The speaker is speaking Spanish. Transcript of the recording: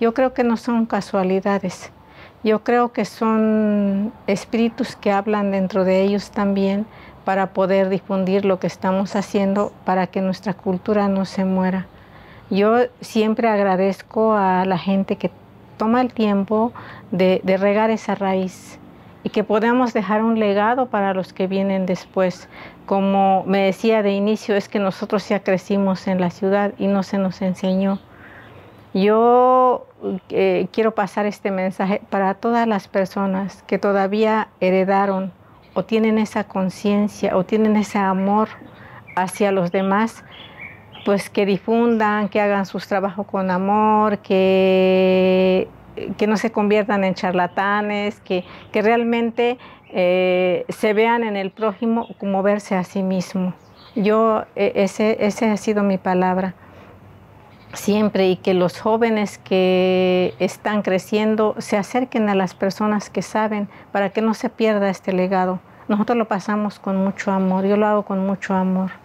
Yo creo que no son casualidades. Yo creo que son espíritus que hablan dentro de ellos también para poder difundir lo que estamos haciendo para que nuestra cultura no se muera. Yo siempre agradezco a la gente que toma el tiempo de regar esa raíz y que podamos dejar un legado para los que vienen después. Como me decía de inicio, es que nosotros ya crecimos en la ciudad y no se nos enseñó. Yo quiero pasar este mensaje para todas las personas que todavía heredaron o tienen esa conciencia o tienen ese amor hacia los demás, pues que difundan, que hagan sus trabajos con amor, que no se conviertan en charlatanes, que realmente se vean en el prójimo como verse a sí mismo. Ese ha sido mi palabra siempre, y que los jóvenes que están creciendo se acerquen a las personas que saben para que no se pierda este legado. Nosotros lo pasamos con mucho amor, yo lo hago con mucho amor.